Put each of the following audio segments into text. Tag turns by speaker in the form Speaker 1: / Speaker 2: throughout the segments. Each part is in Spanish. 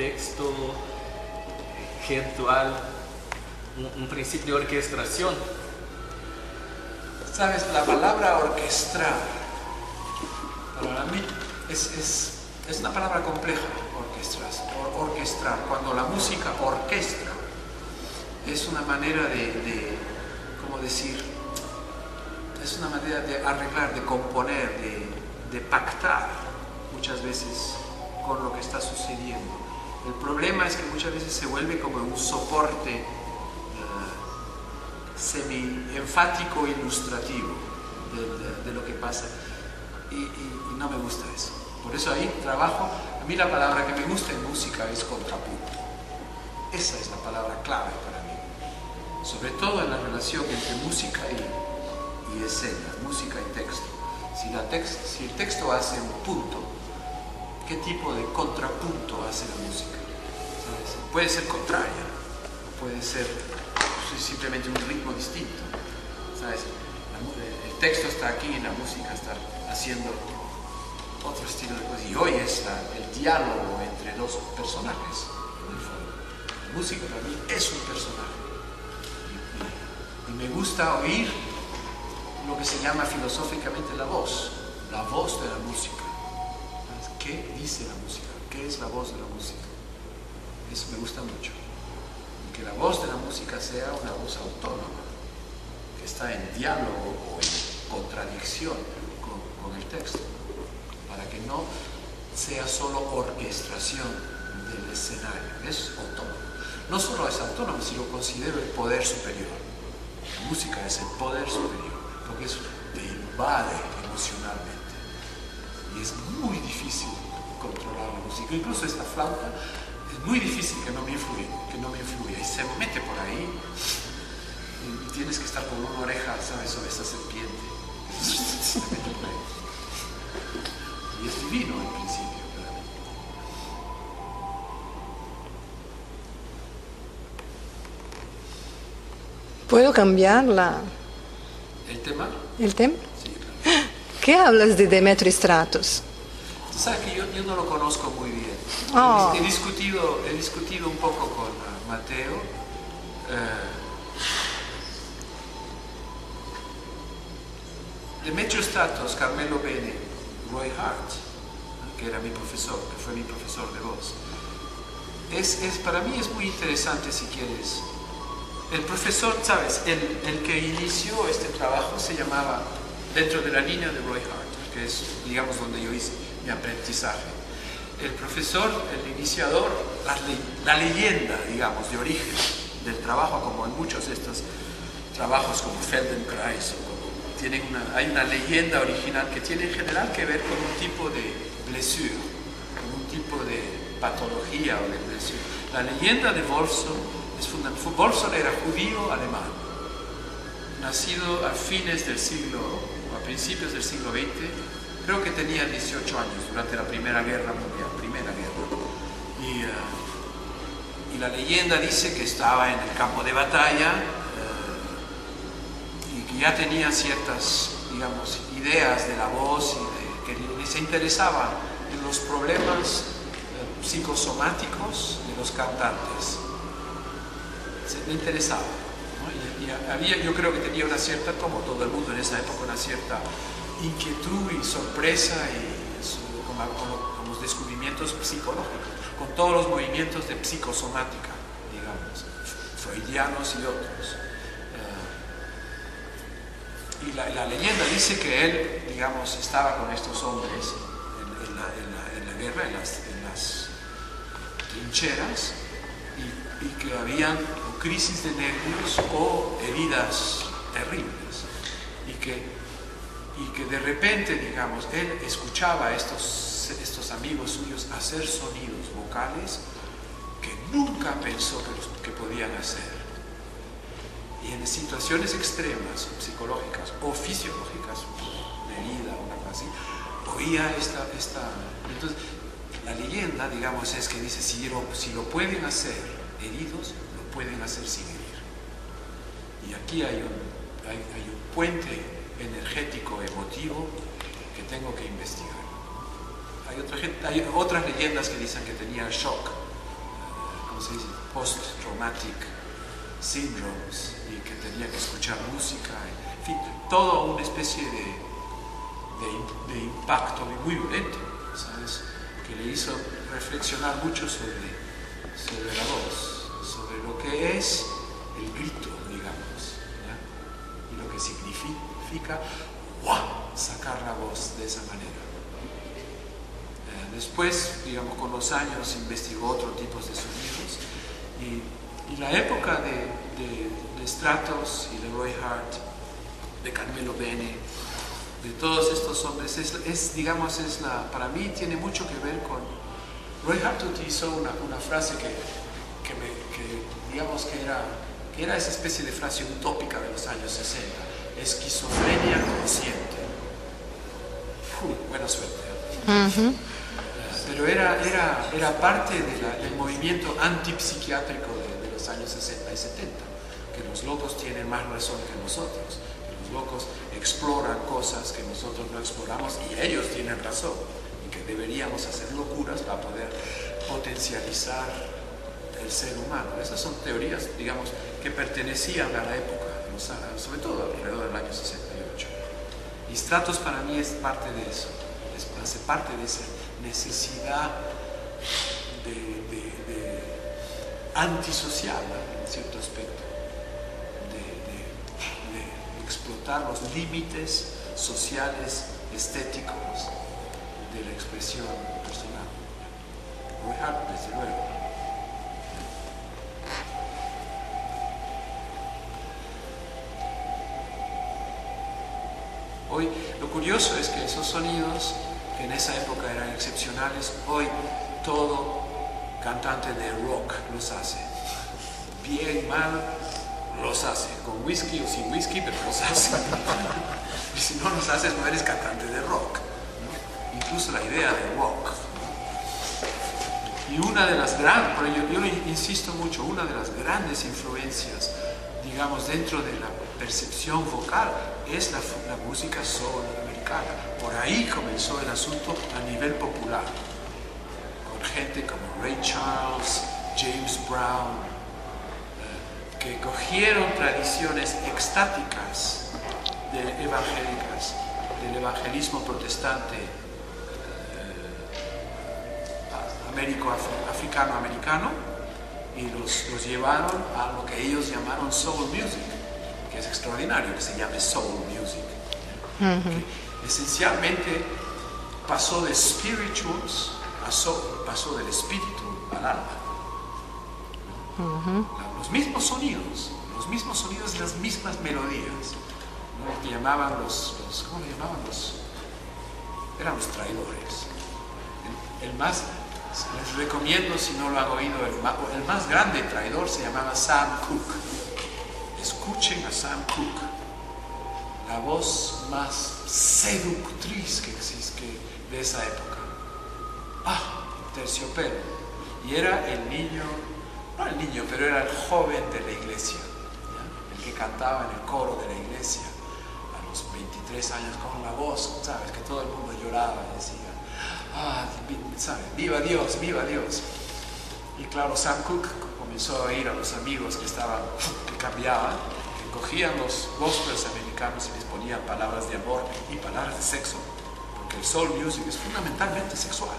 Speaker 1: contexto gestual, un principio de orquestación.
Speaker 2: Sabes, la palabra orquestar, para mí, es una palabra compleja, orquestar. Cuando la música orquestra, es una manera ¿cómo decir? Es una manera de arreglar, de componer, de pactar muchas veces con lo que está sucediendo. El problema es que muchas veces se vuelve como un soporte semi-enfático, ilustrativo de lo que pasa. Y no me gusta eso. Por eso ahí trabajo. A mí la palabra que me gusta en música es contrapunto. Esa es la palabra clave para mí. Sobre todo en la relación entre música y escena, música y texto. Si el texto hace un punto, ¿qué tipo de contrapunto hace la música? ¿Sabes? Puede ser contraria, puede ser simplemente un ritmo distinto. ¿Sabes? El texto está aquí y la música está haciendo otro estilo de cosas. Y hoy es el diálogo entre dos personajes, en el fondo. La música para mí es un personaje. Y me gusta oír lo que se llama filosóficamente la voz de la música. ¿Qué dice la música? ¿Qué es la voz de la música? Eso me gusta mucho. Y que la voz de la música sea una voz autónoma, que está en diálogo o en contradicción con el texto, para que no sea solo orquestación del escenario. Es autónomo. No solo es autónomo, sino considero el poder superior. La música es el poder superior, porque eso te invade emocionalmente. Y es muy difícil controlar la música. Incluso esta flauta es muy difícil que no me influya. Y se mete por ahí y tienes que estar con una oreja, ¿sabes?, sobre esta serpiente. Se mete por ahí. Y es divino en principio para mí.
Speaker 3: ¿Puedo cambiarla?
Speaker 2: ¿El tema?
Speaker 3: ¿El tema?
Speaker 2: Sí, claro.
Speaker 3: ¿Qué hablas de Demetrio Stratos?
Speaker 2: Tú sabes que yo no lo conozco muy bien.
Speaker 3: Oh.
Speaker 2: He discutido un poco con Mateo. Demetrio Stratos, Carmelo Bene, Roy Hart, que era mi profesor, que fue mi profesor de voz. Para mí es muy interesante, si quieres. El profesor, ¿sabes? El que inició este trabajo se llamaba, dentro de la línea de Roy Hart, que es, digamos, donde yo hice mi aprendizaje. El profesor, el iniciador, la leyenda, digamos, de origen del trabajo, como en muchos de estos trabajos como Feldenkrais, hay una leyenda original que tiene en general que ver con un tipo de blessure, con un tipo de patología o de blessure. La leyenda de Wolfson es fundamental. Wolfson era judío alemán, nacido a fines del siglo, o a principios del siglo XX, creo que tenía 18 años durante la Primera Guerra Mundial, y la leyenda dice que estaba en el campo de batalla y que ya tenía ciertas, digamos, ideas de la voz y que se interesaba en los problemas psicosomáticos de los cantantes. Le interesaba, ¿no? Yo creo que tenía una cierta, como todo el mundo en esa época, una cierta inquietud y sorpresa con los descubrimientos psicológicos, con todos los movimientos de psicosomática, digamos, freudianos y otros. Y la leyenda dice que él, digamos, estaba con estos hombres en la guerra, en las trincheras, y que habían crisis de nervios o heridas terribles, y que de repente, digamos, él escuchaba a estos amigos suyos hacer sonidos vocales que nunca pensó que podían hacer. Y en situaciones extremas, psicológicas o fisiológicas, de herida o algo así, oía esta. Entonces, la leyenda, digamos, es que dice, si lo pueden hacer heridos, lo pueden hacer sin herir. Y aquí hay un puente energético, emotivo, que tengo que investigar. Hay otras leyendas que dicen que tenía shock se dice? Post-traumatic syndromes, y que tenía que escuchar música, en fin, todo una especie de impacto muy violento, ¿sabes? Que le hizo reflexionar mucho sobre la voz, sobre lo que es el grito, digamos, ¿ya? Y lo que significa sacar la voz de esa manera. Después, digamos, con los años investigó otros tipos de sonidos, y la época de Stratos y de Roy Hart, de Carmelo Bene, de todos estos hombres, para mí tiene mucho que ver con... Roy Hart utilizó una frase que digamos que era esa especie de frase utópica de los años 60, esquizofrenia consciente. Buena suerte. Pero era parte del movimiento antipsiquiátrico de los años 60 y 70, que los locos tienen más razón que nosotros, que los locos exploran cosas que nosotros no exploramos, y ellos tienen razón, y que deberíamos hacer locuras para poder potencializar el ser humano. Esas son teorías, digamos, que pertenecían a la época, sobre todo alrededor del año 68. Y Stratos para mí es parte de eso, hace parte de esa necesidad de antisocial, en cierto aspecto, de explotar los límites sociales, estéticos de la expresión personal. Roy Hart, desde luego. Hoy, lo curioso es que esos sonidos, que en esa época eran excepcionales, hoy todo cantante de rock los hace. Bien, mal, los hace. Con whisky o sin whisky, pero los hace. Y si no los haces, no eres cantante de rock, ¿no? Incluso la idea de rock. Y una de las grandes, yo lo insisto mucho, una de las grandes influencias, digamos, dentro de la percepción vocal es la música soul americana. Por ahí comenzó el asunto a nivel popular, con gente como Ray Charles, James Brown, que cogieron tradiciones extáticas evangélicas, del evangelismo protestante africano-americano, y los llevaron a lo que ellos llamaron soul music, que es extraordinario que se llame soul music. Que esencialmente pasó de spirituals a soul, pasó del espíritu al alma. Los mismos sonidos y las mismas melodías, ¿no? Que llamaban ¿cómo le llamaban eran los traidores. Les recomiendo, si no lo han oído, el más grande traidor se llamaba Sam Cooke. Escuchen a Sam Cooke, la voz más seductriz que existe de esa época. Terciopelo. Y era el niño, no el niño, pero era el joven de la iglesia, ¿ya? El que cantaba en el coro de la iglesia a los 23 años con la voz, ¿sabes? Que todo el mundo lloraba y decía, ¿sabes? ¡Viva Dios, viva Dios! Y claro, Sam Cooke comenzó a ir a los amigos que cambiaban, que cogían los gospels americanos y les ponían palabras de amor y palabras de sexo, porque el soul music es fundamentalmente sexual.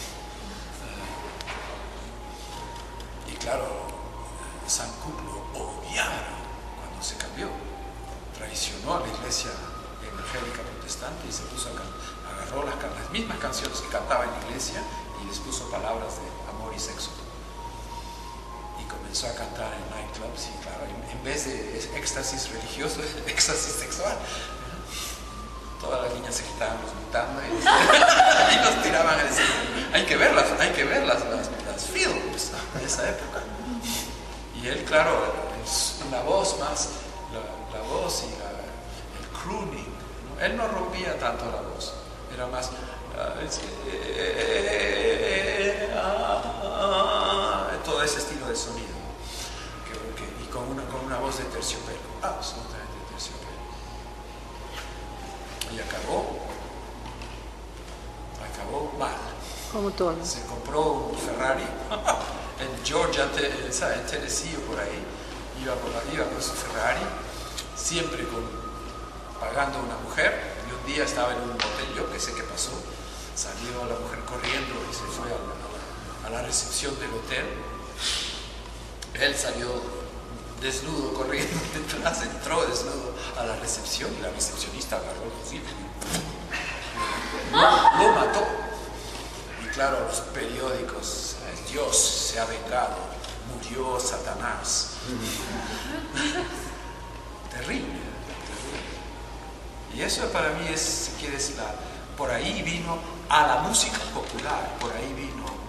Speaker 2: Y claro, Sam Cooke lo odiaron cuando se cambió. Traicionó a la iglesia evangélica protestante y se puso agarró las mismas canciones que cantaba en la iglesia y les puso palabras de amor y sexo. Y comenzó a cantar en nightclubs y claro, en vez de éxtasis religioso, éxtasis sexual. Todas las niñas se quitaban los butandas y los tiraban al escenario. Hay que ver las films de esa época. Y él, claro, la voz y el crooning, ¿no? Él no rompía tanto la voz, era más todo ese estilo de sonido, y con una voz de terciopelo, absolutamente de terciopelo. Y acabó mal.
Speaker 3: Como todo.
Speaker 2: Se compró un Ferrari, el Georgia, en Tennessee o por ahí, iba con su Ferrari, siempre pagando a una mujer, y un día estaba en un hotel, yo que sé qué pasó, salió la mujer corriendo y se fue a la recepción del hotel. Él salió desnudo corriendo detrás, entró desnudo a la recepción y la recepcionista agarró el fusil y lo mató. Y claro, los periódicos, Dios se ha vengado, murió Satanás. Terrible. Y eso para mí es, si quieres, por ahí vino a la música popular, por ahí vino